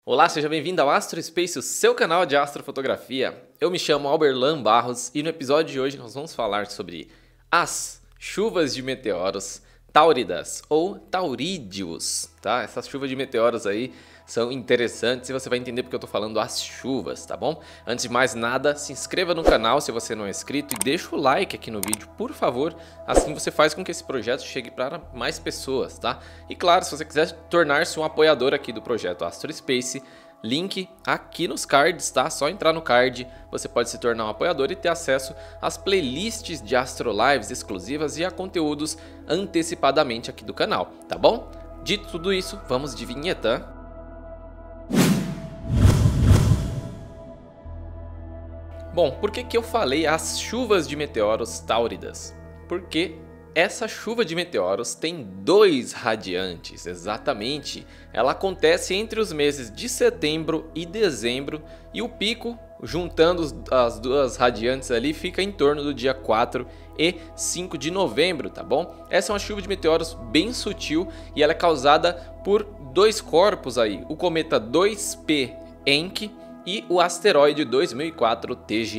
Olá, seja bem-vindo ao Astro Space, o seu canal de astrofotografia. Eu me chamo Alberlan Barros e no episódio de hoje nós vamos falar sobre as chuvas de meteoros táuridas ou taurídeos, tá? Essas chuvas de meteoros aí são interessantes e você vai entender porque eu tô falando as chuvas, tá bom? Antes de mais nada, se inscreva no canal se você não é inscrito e deixa o like aqui no vídeo, por favor. Assim você faz com que esse projeto chegue para mais pessoas, tá? E claro, se você quiser tornar-se um apoiador aqui do projeto Astro Space, link aqui nos cards, tá? Só entrar no card, você pode se tornar um apoiador e ter acesso às playlists de Astro Lives exclusivas e a conteúdos antecipadamente aqui do canal, tá bom? Dito tudo isso, vamos de vinheta. Bom, por que eu falei as chuvas de meteoros táuridas? Porque essa chuva de meteoros tem dois radiantes, exatamente. Ela acontece entre os meses de setembro e dezembro e o pico, juntando as duas radiantes ali, fica em torno do dia 4 e 5 de novembro, tá bom? Essa é uma chuva de meteoros bem sutil e ela é causada por dois corpos aí, o cometa 2P Encke e o asteroide 2004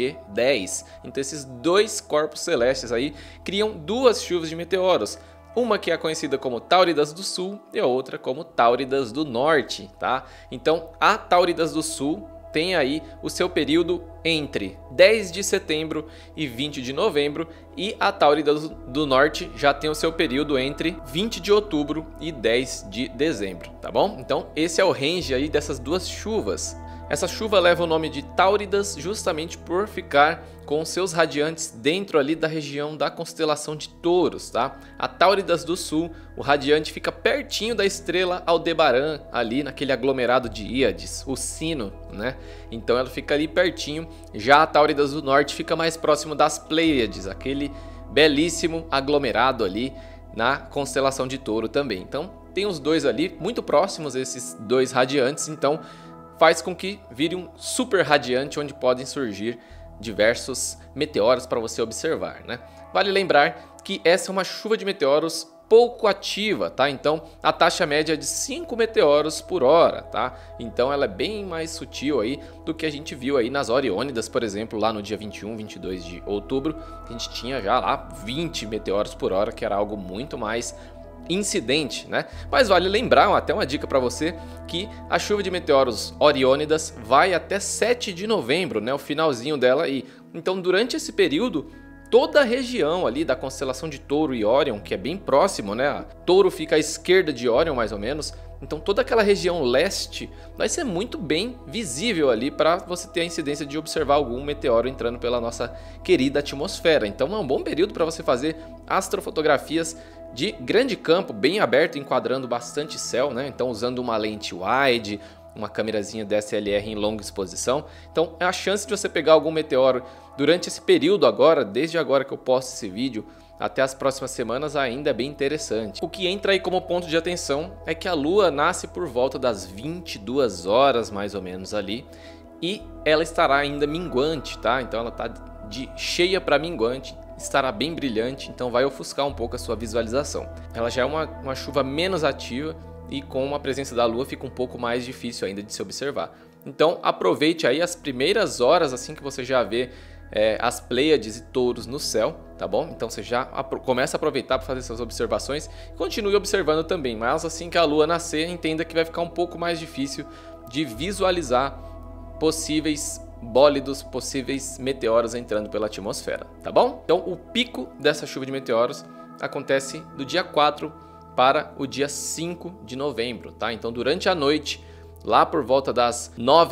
TG10. Então esses dois corpos celestes aí criam duas chuvas de meteoros. Uma que é conhecida como Táuridas do Sul e a outra como Táuridas do Norte, tá? Então a Táuridas do Sul tem aí o seu período entre 10 de setembro e 20 de novembro e a Táuridas do Norte já tem o seu período entre 20 de outubro e 10 de dezembro, tá bom? Então esse é o range aí dessas duas chuvas. Essa chuva leva o nome de Táuridas justamente por ficar com seus radiantes dentro ali da região da constelação de Touros, tá? A Táuridas do Sul, o radiante fica pertinho da estrela Aldebaran, ali naquele aglomerado de Íades, o Sino, né? Então ela fica ali pertinho. Já a Táuridas do Norte fica mais próximo das Pleiades, aquele belíssimo aglomerado ali na constelação de Touro também. Então tem os dois ali muito próximos, esses dois radiantes, então faz com que vire um super radiante onde podem surgir diversos meteoros para você observar, né? Vale lembrar que essa é uma chuva de meteoros pouco ativa, tá? Então a taxa média é de 5 meteoros por hora, tá? Então ela é bem mais sutil aí do que a gente viu aí nas Oriônidas, por exemplo, lá no dia 21, 22 de outubro, a gente tinha já lá 20 meteoros por hora, que era algo muito mais incidente, né? Mas vale lembrar, até uma dica para você, que a chuva de meteoros Oriônidas vai até 7 de novembro, né? O finalzinho dela aí. Então, durante esse período, toda a região ali da constelação de Touro e Órion, que é bem próximo, né? Touro fica à esquerda de Órion, mais ou menos. Então, toda aquela região leste vai ser muito bem visível ali para você ter a incidência de observar algum meteoro entrando pela nossa querida atmosfera. Então, é um bom período para você fazer astrofotografias de grande campo, bem aberto, enquadrando bastante céu, né? Então usando uma lente wide, uma câmerazinha DSLR em longa exposição. Então a chance de você pegar algum meteoro durante esse período agora, desde agora que eu posto esse vídeo, até as próximas semanas ainda é bem interessante. O que entra aí como ponto de atenção é que a Lua nasce por volta das 22 horas mais ou menos ali e ela estará ainda minguante, tá? Então ela está de cheia para minguante, estará bem brilhante, então vai ofuscar um pouco a sua visualização. Ela já é uma chuva menos ativa e com a presença da Lua fica um pouco mais difícil ainda de se observar. Então aproveite aí as primeiras horas assim que você já vê as Pleiades e Touros no céu, tá bom? Então você já começa a aproveitar para fazer essas observações e continue observando também, mas assim que a Lua nascer, entenda que vai ficar um pouco mais difícil de visualizar possíveis bólidos, possíveis meteoros entrando pela atmosfera, tá bom? Então o pico dessa chuva de meteoros acontece do dia 4 para o dia 5 de novembro, tá? Então durante a noite, lá por volta das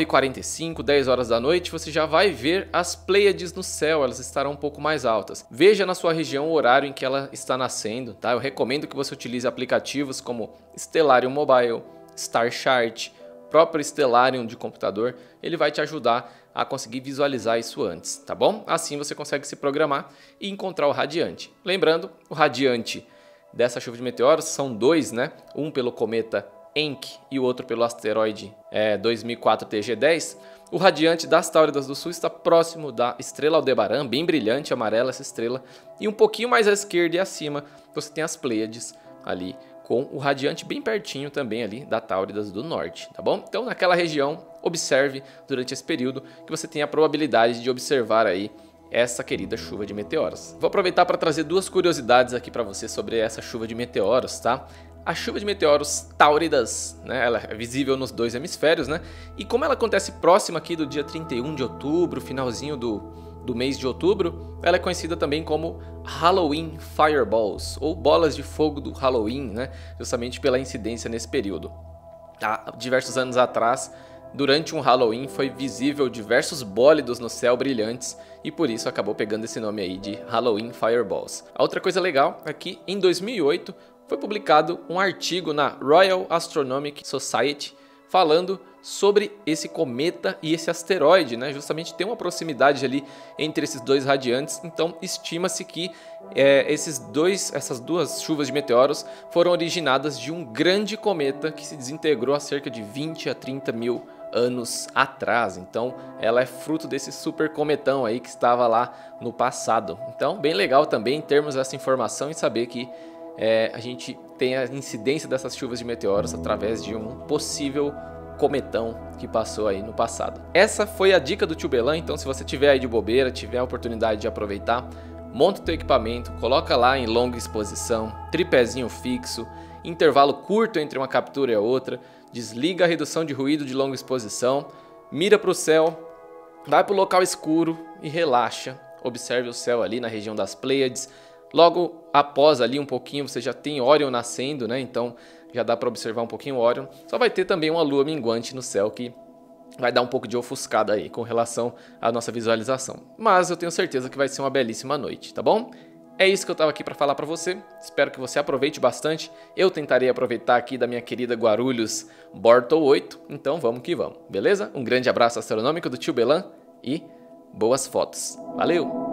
9h45, 10 horas da noite, você já vai ver as Pleiades no céu, elas estarão um pouco mais altas. Veja na sua região o horário em que ela está nascendo, tá? Eu recomendo que você utilize aplicativos como Stellarium Mobile, Starchart, próprio Stellarium de computador, ele vai te ajudar a conseguir visualizar isso antes, tá bom? Assim você consegue se programar e encontrar o radiante. Lembrando, o radiante dessa chuva de meteoros são dois, né? Um pelo cometa Encke e o outro pelo asteroide 2004 TG10. O radiante das Táuridas do Sul está próximo da estrela Aldebaran, bem brilhante, amarela essa estrela. E um pouquinho mais à esquerda e acima você tem as Pleiades ali com o radiante bem pertinho também ali da Táuridas do Norte, tá bom? Então naquela região, observe durante esse período que você tem a probabilidade de observar aí essa querida chuva de meteoros. Vou aproveitar para trazer duas curiosidades aqui para você sobre essa chuva de meteoros, tá? A chuva de meteoros Táuridas, né, ela é visível nos dois hemisférios, né? E como ela acontece próximo aqui do dia 31 de outubro, finalzinho do mês de outubro, ela é conhecida também como Halloween Fireballs, ou bolas de fogo do Halloween, né? Justamente pela incidência nesse período. Há diversos anos atrás, durante um Halloween, foi visível diversos bólidos no céu brilhantes e por isso acabou pegando esse nome aí de Halloween Fireballs. A outra coisa legal é que em 2008 foi publicado um artigo na Royal Astronomical Society falando sobre esse cometa e esse asteroide, né? Justamente tem uma proximidade ali entre esses dois radiantes, então estima-se que essas duas chuvas de meteoros foram originadas de um grande cometa que se desintegrou há cerca de 20 a 30 mil anos atrás. Então ela é fruto desse super cometão aí que estava lá no passado. Então bem legal também termos essa informação e saber que a gente tem a incidência dessas chuvas de meteoros através de um possível cometão que passou aí no passado. Essa foi a dica do Tio Belan, então se você tiver aí de bobeira, tiver a oportunidade de aproveitar, monta o teu equipamento, coloca lá em longa exposição, tripézinho fixo, intervalo curto entre uma captura e a outra, desliga a redução de ruído de longa exposição, mira para o céu, vai para o local escuro e relaxa, observe o céu ali na região das Pleiades. Logo após ali um pouquinho você já tem Órion nascendo, né? Então já dá para observar um pouquinho o Órion. Só vai ter também uma lua minguante no céu que vai dar um pouco de ofuscada aí com relação à nossa visualização. Mas eu tenho certeza que vai ser uma belíssima noite, tá bom? É isso que eu estava aqui para falar para você. Espero que você aproveite bastante. Eu tentarei aproveitar aqui da minha querida Guarulhos Bortle 8. Então vamos que vamos, beleza? Um grande abraço astronômico do Tio Belan e boas fotos. Valeu!